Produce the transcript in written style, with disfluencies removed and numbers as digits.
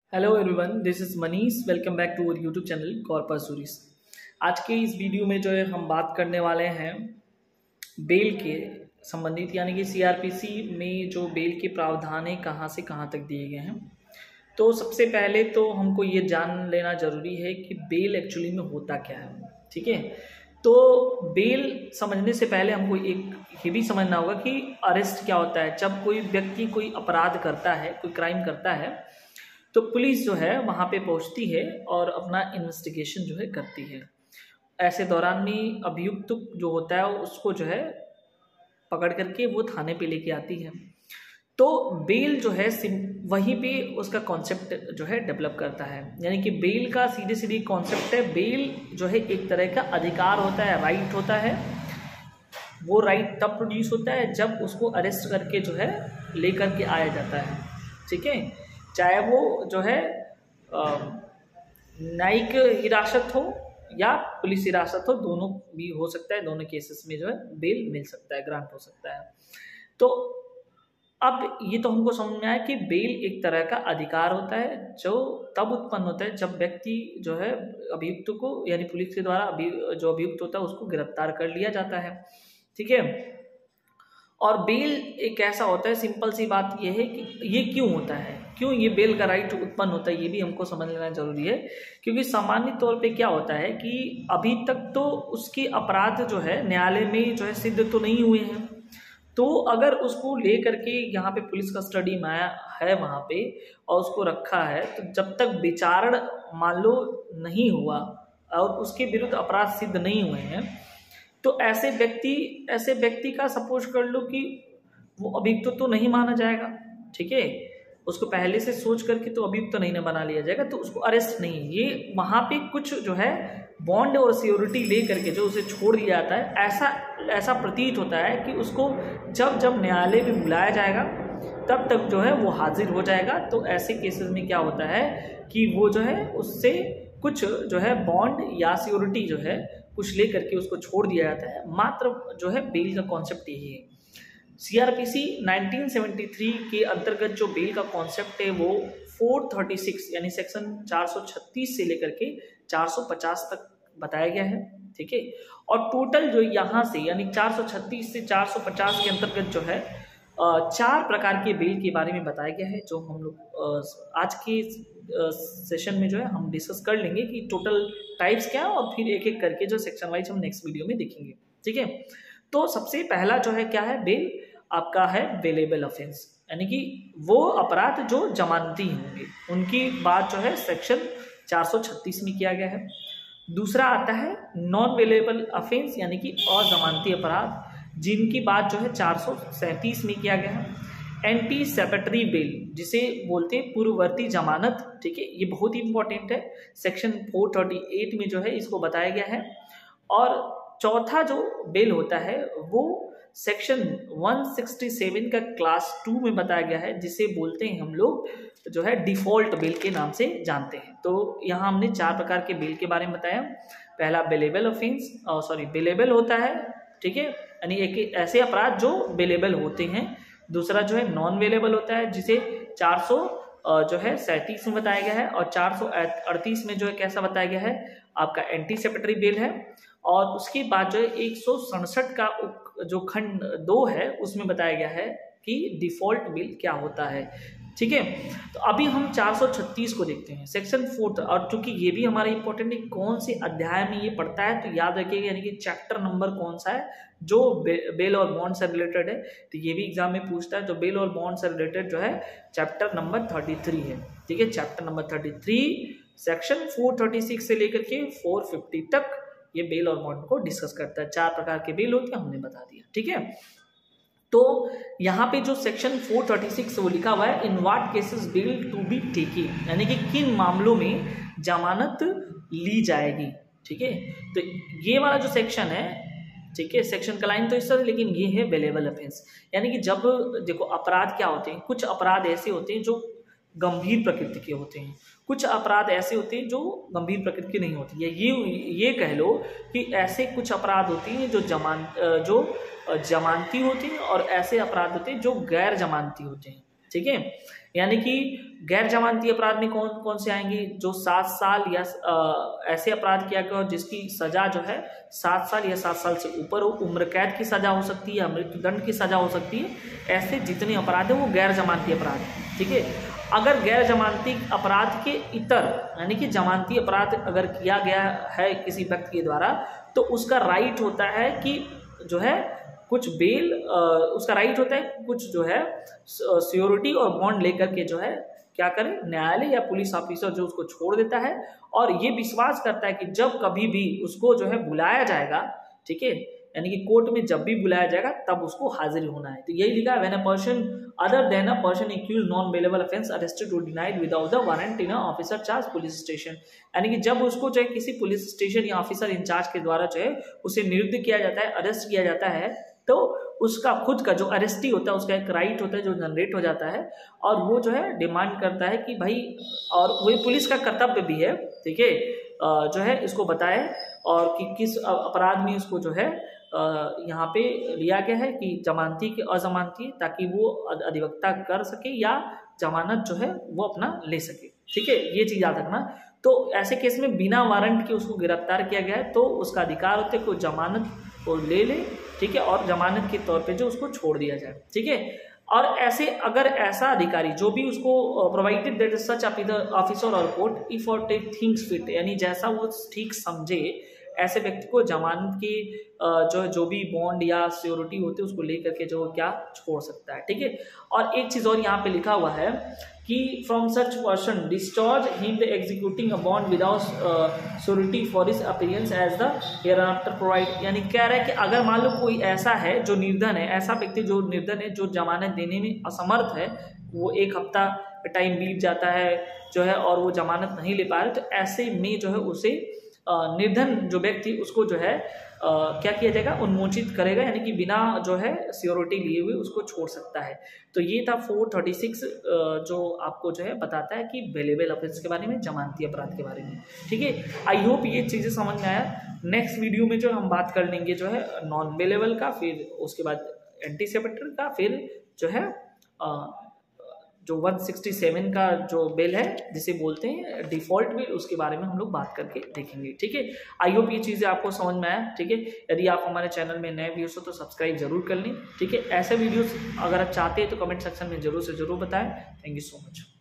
Hello everyone, this is Manish. Welcome back to our YouTube channel corpus series. आज के इस video में जो है हम बात करने वाले हैं बेल के संबंधित, यानी कि सीआरपीसी में जो बेल के प्रावधान है कहाँ से कहाँ तक दिए गए हैं। तो सबसे पहले तो हमको ये जान लेना ज़रूरी है कि बेल एक्चुअली में होता क्या है। ठीक है, तो बेल समझने से पहले हमको एक ये भी समझना होगा कि अरेस्ट क्या होता है। जब कोई व्यक्ति कोई अपराध करता है, कोई क्राइम करता है, तो पुलिस जो है वहाँ पे पहुँचती है और अपना इन्वेस्टिगेशन जो है करती है। ऐसे दौरान में अभियुक्त जो होता है उसको जो है पकड़ करके वो थाने पे लेके आती है। तो बेल जो है वहीं पे उसका कॉन्सेप्ट जो है डेवलप करता है। यानी कि बेल का सीधे सीधे कॉन्सेप्ट है, बेल जो है एक तरह का अधिकार होता है, राइट होता है। वो राइट तब प्रोड्यूस होता है जब उसको अरेस्ट करके जो है ले करके आया जाता है। ठीक है, चाहे वो जो है न्यायिक हिरासत हो या पुलिस हिरासत हो, दोनों भी हो सकता है। दोनों केसेस में जो है बेल मिल सकता है, ग्रांट हो सकता है। तो अब ये तो हमको समझ में आया कि बेल एक तरह का अधिकार होता है जो तब उत्पन्न होता है जब व्यक्ति जो है अभियुक्त को, यानी पुलिस के द्वारा जो अभियुक्त होता है उसको गिरफ्तार कर लिया जाता है। ठीक है, और बेल एक ऐसा होता है, सिंपल सी बात ये है कि ये क्यों होता है, क्यों ये बेल का राइट उत्पन्न होता है, ये भी हमको समझ लेना जरूरी है। क्योंकि सामान्य तौर पे क्या होता है कि अभी तक तो उसके अपराध जो है न्यायालय में जो है सिद्ध तो नहीं हुए हैं। तो अगर उसको ले करके यहाँ पे पुलिस कस्टडी में आया है वहाँ पे और उसको रखा है, तो जब तक विचारण मान लो नहीं हुआ और उसके विरुद्ध अपराध सिद्ध नहीं हुए हैं, तो ऐसे व्यक्ति का सपोज कर लो कि वो अभियुक्त तो नहीं माना जाएगा। ठीक है, उसको पहले से सोच करके तो अभियुक्त तो नहीं ना बना लिया जाएगा, तो उसको अरेस्ट नहीं। ये वहाँ पे कुछ जो है बॉन्ड और सिक्योरिटी ले करके जो उसे छोड़ दिया जाता है। ऐसा प्रतीत होता है कि उसको जब न्यायालय में बुलाया जाएगा तब तक जो है वो हाजिर हो जाएगा। तो ऐसे केसेस में क्या होता है कि वो जो है उससे कुछ जो है बॉन्ड या सिक्योरिटी जो है कुछ ले करके उसको छोड़ दिया जाता है। मात्र जो है बेल का कॉन्सेप्ट यही है। सीआरपीसी 1973 के अंतर्गत जो बेल का कॉन्सेप्ट है वो 436 यानी सेक्शन 436 से लेकर के 450 तक बताया गया है। ठीक है, और टोटल जो यहाँ से यानी 436 से 450 के अंतर्गत जो है 4 प्रकार के बेल के बारे में बताया गया है, जो हम लोग आज के सेशन में जो है हम डिस्कस कर लेंगे कि टोटल टाइप्स क्या है, और फिर एक एक करके जो सेक्शन वाइज हम नेक्स्ट वीडियो में देखेंगे। ठीक है, तो सबसे पहला जो है क्या है, बेल आपका है बेलेबल ऑफेंस, यानी कि वो अपराध जो जमानती होंगे उनकी बात जो है सेक्शन 436 में किया गया है। दूसरा आता है नॉन बेलेबल ऑफेंस, यानी कि अजमानती अपराध, जिनकी बात जो है 437 में किया गया है। एंटीसिपेटरी बेल जिसे बोलते हैं पूर्ववर्ती जमानत। ठीक है, ये बहुत ही इंपॉर्टेंट है, सेक्शन 438 में जो है इसको बताया गया है। और चौथा जो बेल होता है वो सेक्शन 167 का क्लास 2 में बताया गया है, जिसे बोलते हैं हम लोग जो है डिफॉल्ट बेल के नाम से जानते हैं। तो यहाँ हमने 4 प्रकार के बेल के बारे में बताया। पहला बेलेबल ऑफेंस बेलेबल होता है। ठीक है, यानी एक ऐसे अपराध जो बेलेबल होते हैं। दूसरा जो है नॉन बेलेबल होता है, जिसे 437 में बताया गया है, और 438 में जो है कैसा बताया गया है, आपका एंटीसिपेटरी बेल है। और उसके बाद जो है 167 का जो खंड 2 है उसमें बताया गया है कि डिफॉल्ट बेल क्या होता है। ठीक है, तो अभी हम 436 को देखते हैं, सेक्शन 4। और चूंकि ये भी हमारा इंपॉर्टेंट है कौन से अध्याय में ये पढ़ता है, तो याद रखिएगा, यानी कि चैप्टर नंबर कौन सा है जो बेल और बॉन्ड से रिलेटेड है। तो ये भी एग्जाम में पूछता है, तो बेल और बॉन्ड से रिलेटेड जो है चैप्टर नंबर 33 है। ठीक है, चैप्टर नंबर 33 सेक्शन 436 से लेकर के 450 तक ये बेल और बॉन्ड को डिस्कस करता है। 4 प्रकार के बेल होते हैं, हमने बता दिया। ठीक है, तो यहाँ पे जो सेक्शन 436 वो लिखा हुआ है, in what cases bail to be taken, यानी कि किन मामलों में जमानत ली जाएगी। ठीक है, तो ये वाला जो सेक्शन है, ठीक है, सेक्शन का लाइन तो इस तरह, लेकिन ये है बेलेबल ऑफेंस। यानी कि जब देखो अपराध क्या होते हैं, कुछ अपराध ऐसे होते हैं जो गंभीर प्रकृति के होते हैं, कुछ अपराध ऐसे होते हैं जो गंभीर प्रकृति के नहीं होती है। ये कह लो कि ऐसे कुछ अपराध होते हैं जो जमानती होती हैं, और ऐसे अपराध होते हैं जो गैर जमानती होते हैं। ठीक है। यानी कि गैर जमानती अपराध में कौन कौन से आएंगे, जो 7 साल या ऐसे अपराध किया गया हो जिसकी सजा जो है 7 साल या 7 साल से ऊपर हो, उम्र कैद की सजा हो सकती है, मृत्युदंड की सजा हो सकती है, ऐसे जितने अपराध है वो गैर जमानती अपराध है, ठीक है। अगर गैर जमानती अपराध के इतर यानी कि जमानती अपराध अगर किया गया है किसी व्यक्ति के द्वारा, तो उसका राइट होता है कि जो है कुछ बेल, उसका राइट होता है कुछ जो है सिक्योरिटी और बॉन्ड लेकर के जो है क्या करें, न्यायालय या पुलिस ऑफिसर जो उसको छोड़ देता है और ये विश्वास करता है कि जब कभी भी उसको जो है बुलाया जाएगा, ठीक है, यानी कि कोर्ट में जब भी बुलाया जाएगा तब उसको हाजिर होना है। तो यही लिखा है, when a person other than a person accused non bailable offence arrested और denied without the warrant in officer charge police station, यानी कि जब उसको जो है किसी पुलिस स्टेशन या ऑफिसर इंचार्ज के द्वारा जो है उसे निरुद्ध किया जाता है, अरेस्ट किया जाता है, तो उसका खुद का जो अरेस्टी होता है उसका एक राइट होता है जो जनरेट हो जाता है और वो जो है डिमांड करता है कि भाई, और वही पुलिस का कर्तव्य भी है, ठीक है, जो है इसको बताए और कि किस अपराध में इसको जो है यहाँ पे लिया गया है कि जमानती के अजमानती, ताकि वो अधिवक्ता कर सके या जमानत जो है वो अपना ले सके, ठीक है, ये चीज़ याद रखना। तो ऐसे केस में बिना वारंट के उसको गिरफ्तार किया गया है तो उसका अधिकार होता है कि जमानत को ले ले, ठीक है, और जमानत के तौर पे जो उसको छोड़ दिया जाए, ठीक है। और ऐसे अगर ऐसा अधिकारी जो भी उसको प्रोवाइडेड दैट सच ऑफिसर और कोर्ट इफ और टेक थिंग्स फिट, यानी जैसा वो ठीक समझे, ऐसे व्यक्ति को जमानत की जो भी बॉन्ड या सिक्योरिटी होती है उसको लेकर के जो क्या छोड़ सकता है, ठीक है। और एक चीज़ और यहाँ पे लिखा हुआ है कि from such person discharge him the executing a bond without security for his appearance as the hereafter provide, यानी कह रहा है कि अगर मान लो कोई ऐसा है जो निर्धन है, ऐसा व्यक्ति जो निर्धन है, जो जमानत देने में असमर्थ है, वो 1 हफ्ता टाइम बीत जाता है जो है और वो जमानत नहीं ले पा रहे, तो ऐसे में जो है उसे निर्धन जो व्यक्ति उसको जो है क्या किया जाएगा, उन्मोचित करेगा, यानी कि बिना जो है सिक्योरिटी लिए हुए उसको छोड़ सकता है। तो ये था 436 जो आपको जो है बताता है कि बेलेबल ऑफेंस के बारे में, जमानती अपराध के बारे में, ठीक है। आई होप ये चीज़ें समझ में आया। नेक्स्ट वीडियो में जो हम बात कर लेंगे जो है नॉन बेलेबल का, फिर उसके बाद एंटीसिपेटरी का, फिर जो है जो 167 का जो बिल है जिसे बोलते हैं डिफॉल्ट बिल, उसके बारे में हम लोग बात करके देखेंगे, ठीक है। आई होप ये चीज़ें आपको समझ में आया, ठीक है। यदि आप हमारे चैनल में नए व्यूअर्स हो तो सब्सक्राइब जरूर कर लें, ठीक है। ऐसे वीडियोस अगर आप चाहते हैं तो कमेंट सेक्शन में जरूर से जरूर बताएं। Thank you so much.